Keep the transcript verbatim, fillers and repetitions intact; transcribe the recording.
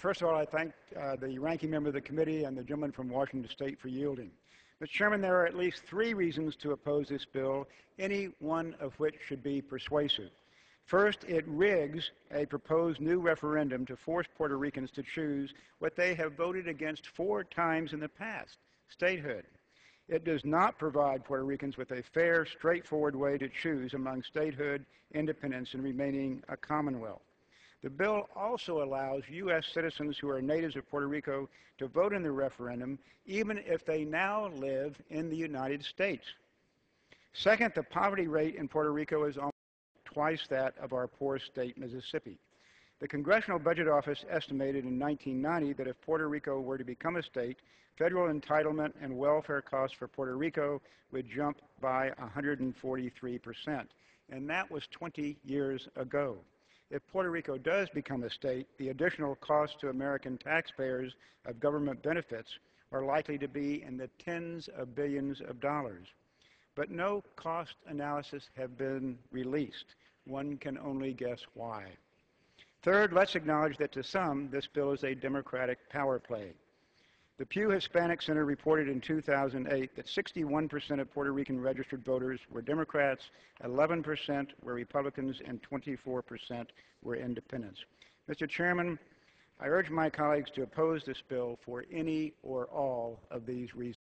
first of all, I thank uh, the ranking member of the committee and the gentleman from Washington State for yielding. Mister Chairman, there are at least three reasons to oppose this bill, any one of which should be persuasive. First, it rigs a proposed new referendum to force Puerto Ricans to choose what they have voted against four times in the past, statehood. It does not provide Puerto Ricans with a fair, straightforward way to choose among statehood, independence, and remaining a commonwealth. The bill also allows U S citizens who are natives of Puerto Rico to vote in the referendum, even if they now live in the United States. Second, the poverty rate in Puerto Rico is almost twice that of our poor state, Mississippi. The Congressional Budget Office estimated in nineteen ninety that if Puerto Rico were to become a state, federal entitlement and welfare costs for Puerto Rico would jump by one hundred forty-three percent, and that was twenty years ago. If Puerto Rico does become a state, the additional costs to American taxpayers of government benefits are likely to be in the tens of billions of dollars. But no cost analysis have been released. One can only guess why. Third, let's acknowledge that to some, this bill is a Democratic power play. The Pew Hispanic Center reported in two thousand eight that sixty-one percent of Puerto Rican registered voters were Democrats, eleven percent were Republicans, and twenty-four percent were independents. Mister Chairman, I urge my colleagues to oppose this bill for any or all of these reasons.